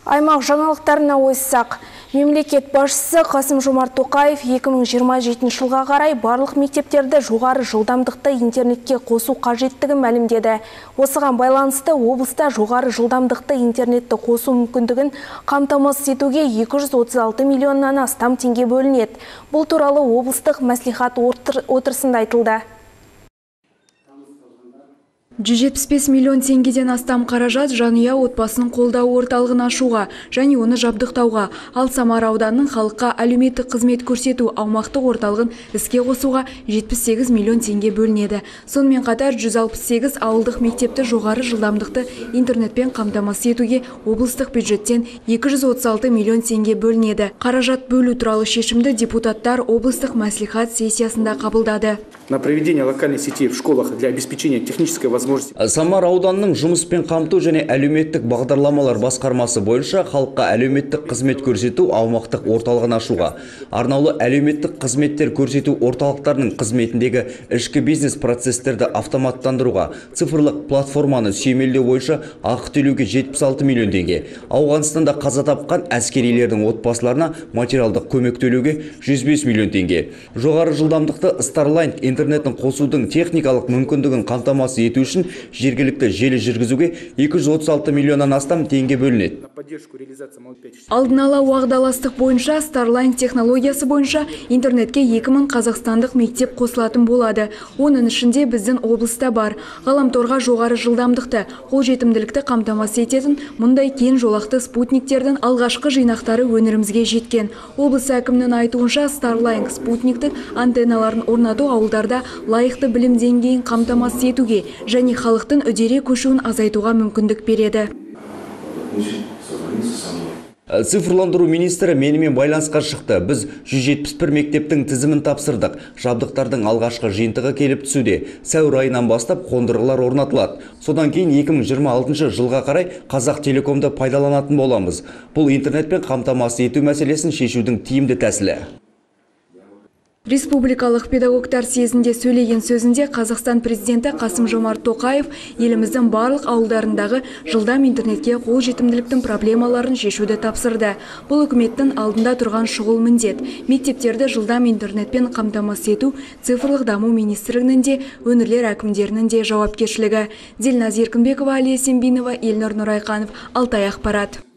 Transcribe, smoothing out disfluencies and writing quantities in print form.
Аймақ жаңалықтарына ойыссақ, мемлекет басшысы Қасым-Жомарт Тоқаев 2027 жылға қарай барлық мектептерді жоғары жылдамдықты интернетке қосу қажеттігін мәлімдеді. Осыған байланысты облыста жоғары жылдамдықты интернетті қосу мүмкіндігін қамтамасыз етуге 236 миллионнан астам теңге бөлінеді. Бұл туралы облыстық мәслихат отырысында айтылды. 175 миллион теңгеден астам қаражат жанұя отбасын қолдау орталығын ашуға және оны жабдықтауға, ал Самара ауданының халыққа әлеуметтік қызмет көрсету аумақтық орталығын іске қосуға 78 миллион теңге бөлінеді. Сонымен қатар 168 ауылдық мектепті жоғары жылдамдықты интернетпен қамтамасыз етуге облыстық бюджеттен 236 миллион теңге бөлінеді. Қаражат бөлу туралы шешімді депутаттар облыстық мәслихат сессиясында қабылдады. На проведение локальной сети в школах для обеспечения технической возможности. Самара ауданының жұмыспен қамту және әлеуметтік бағдарламалар басқармасы бойынша халыққа әлеуметтік қызмет көрсету аумақтық орталығын ашуға, арнаулы әлеуметтік қызметтер көрсету орталықтарының қызметіндегі ішкі бизнес процестерді автоматтандыруға, цифрлық платформаны сүйемелдеу бойынша ақы төлеуге 76 миллион теңге, Ауғанстанда қаза тапқан әскерилердің отбасыларына материалдық көмек төлеуге 105 миллион теңге. Жоғары жылдамдықты Starlink интернетін қосудың техникалық мүмкіндігін қамтамасыз ету үшін жергілікті желі жүргізуге 236 миллионнан астам теңге бөлінеді. Алдын ала уағдаластық бойынша Starlink технологиясы бойынша интернетке 2000 қазақстандық мектеп қосылатын болады. Оның ішінде біздің облыста бар. Ғаламторға жоғары жылдамдықты, қолжетімділікті қамтамасыз ететін мұндай кең жолақты спутниктердің алғашқы жинақтары өңірімізге жеткен. Облыс әкімінің айтуынша Starlink спутниктік антенналарын орнату ауылдарда лайықты білім деңгейін қамтамасыз етуге және халықтың үдере көшуін азайтуға мүмкіндік береді. Цифрландыру министрі менімен байланысқа шықты. Біз 171 мектептің тізімін тапсырдық. Жабдықтардың алғашқы жиынтығы келіп түсуде. Сәуір айынан бастап қондырғылар орнатылады. Содан кейін 2026 жылға қарай Қазақ Телекомды пайдаланатын боламыз. Бұл интернетпен қамтамасыз ету мәселесін шешудің тиімді тәсілі. Республикалық педагогтар съезінде сөйлеген сөзінде Қазақстан президенті Қасым-Жомарт Тоқаев еліміздің барлық ауылдарындағы жылдам интернетке қолжетімділіктің проблемаларын шешуді тапсырды. Бұл үкіметтің алдында тұрған шұғыл міндет. Мектептерді жылдам интернетпен қамтамасыз ету цифрлық даму министрлігінің де, өңірлер әкімдерінің де жауапкершілігі. Дильназ Еркінбекова, Алия Сембинова, Елнұр Нұрайқанов, Алтай ақпарат.